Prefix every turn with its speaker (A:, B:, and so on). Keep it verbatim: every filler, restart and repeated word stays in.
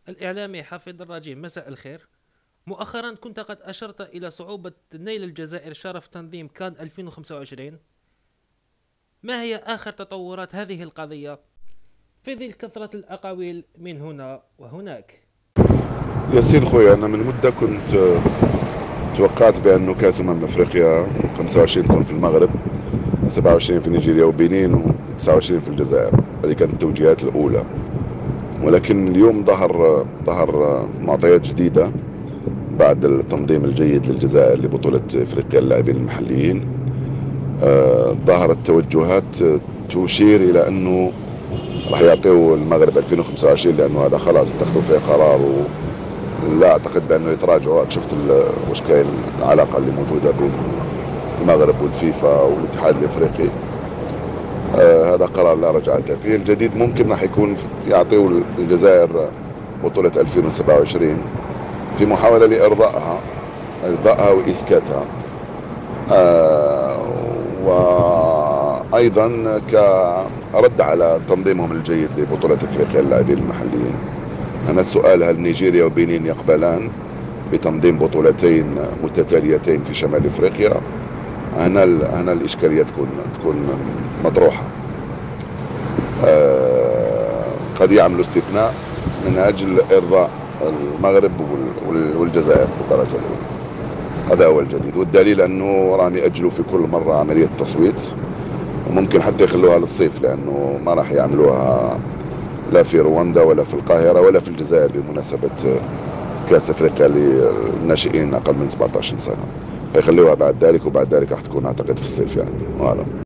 A: الإعلامي حافظ الراجي، مساء الخير. مؤخرا كنت قد أشرت إلى صعوبة نيل الجزائر شرف تنظيم كان ألفين وخمسة وعشرين. ما هي آخر تطورات هذه القضية في ظل كثرة الأقاويل من هنا وهناك؟
B: ياسين خويا، أنا من مدة كنت آه، توقعت بأنه كأس أمم أفريقيا خمسة وعشرين تكون في المغرب، سبعة وعشرين في نيجيريا وبنين، وتسعة وعشرين في الجزائر. هذه كانت التوجيهات الأولى. ولكن اليوم ظهر آه، ظهر آه، معطيات جديدة بعد التنظيم الجيد للجزائر لبطولة أفريقيا للاعبين المحليين. آه، ظهرت توجهات آه، تشير إلى أنه راح يعطيوا المغرب ألفين وخمسة وعشرين، لأنه هذا خلاص اتخذوا فيه قرار. لا اعتقد بانه يتراجعوا. شفت واش كاين العلاقه اللي موجوده بين المغرب والفيفا والاتحاد الافريقي. آه هذا قرار لا رجعة فيه. الجديد ممكن راح يكون يعطيوا الجزائر بطولة ألفين وسبعة وعشرين في محاولة لإرضائها إرضائها وإسكاتها. آه وأيضا كرد على تنظيمهم الجيد لبطولة أفريقيا للاعبين المحليين. أنا السؤال: هل نيجيريا وبنين يقبلان بتنظيم بطولتين متتاليتين في شمال افريقيا؟ هنا هنا الاشكاليه تكون تكون مطروحه. آه قد يعملوا استثناء من اجل ارضاء المغرب والجزائر بالدرجه الاولى. هذا هو الجديد، والدليل انه راهم ياجلوا في كل مره عمليه التصويت. وممكن حتى يخلوها للصيف، لانه ما راح يعملوها لا في رواندا ولا في القاهره ولا في الجزائر بمناسبه كأس أفريقيا للناشئين أقل من سبعة عشر سنة. فيخلوها بعد ذلك، وبعد ذلك راح تكون أعتقد في الصيف يعني.